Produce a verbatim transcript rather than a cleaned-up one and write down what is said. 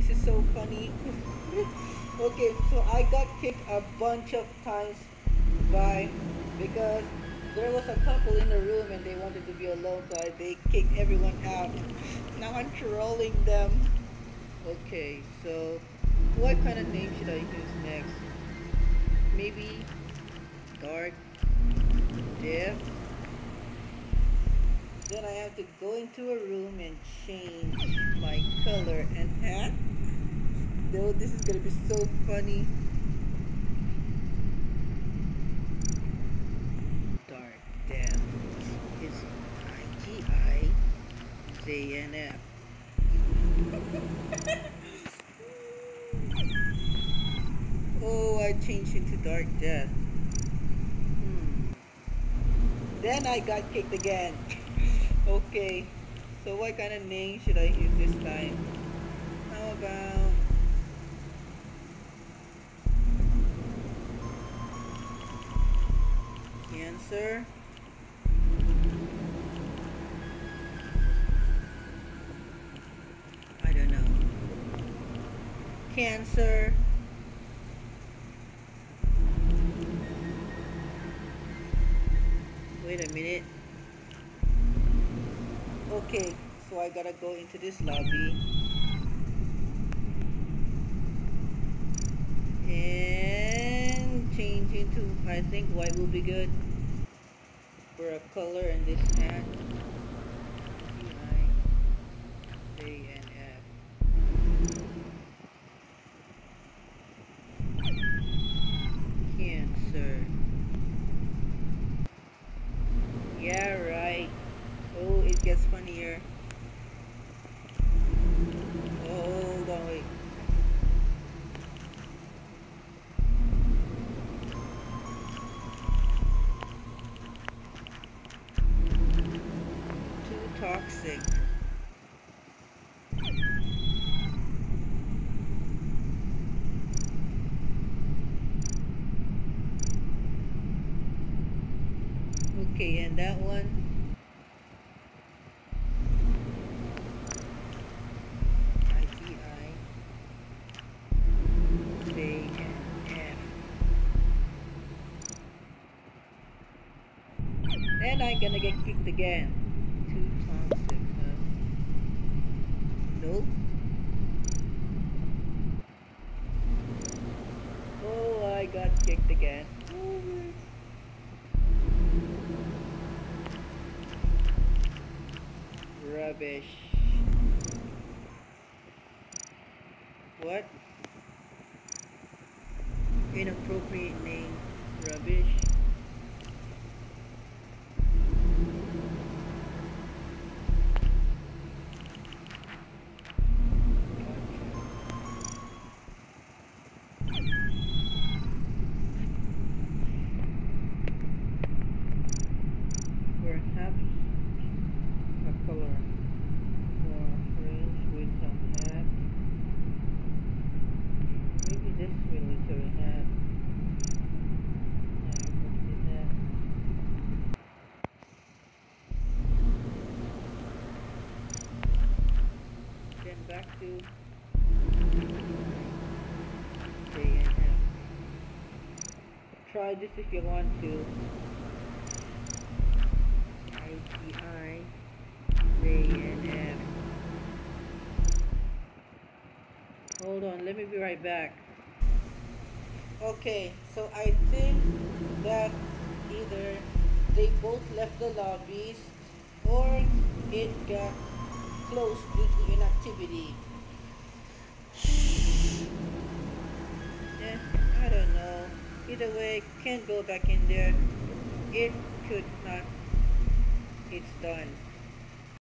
this is so funny. Okay, so I got kicked a bunch of times by because there was a couple in the room and they wanted to be alone, so I, they kicked everyone out. Now I'm trolling them. Okay, so what kind of name should I use next? Maybe Dark Death. Then I have to go into a room and change my color and hat. Though this is gonna be so funny. Dark Death is I G I Z N F. Oh, I changed into Dark Death. Hmm. Then I got kicked again. Okay, so what kind of name should I use this time? How about Cancer? I don't know. Cancer. Wait a minute. Okay, so I gotta go into this lobby and change into, I think white will be good for a color and this hat. G I Z N F. Cancer. Yeah, right. Oh, it gets funnier. Oh, hold on, wait. Too toxic. Okay, and that one. And I'm gonna get kicked again. Too toxic, huh? Nope. Oh, I got kicked again. Rubbish. What? Inappropriate name. Rubbish. Perhaps a color for frames with some hat. Maybe this military hat. I did that. Then back to J N F. Try this if you want to. I G I Z N F. Hold on, let me be right back. Okay, so I think that either they both left the lobbies or it got closed due to inactivity. Eh, I don't know. Either way, can't go back in there. It could not. It's done.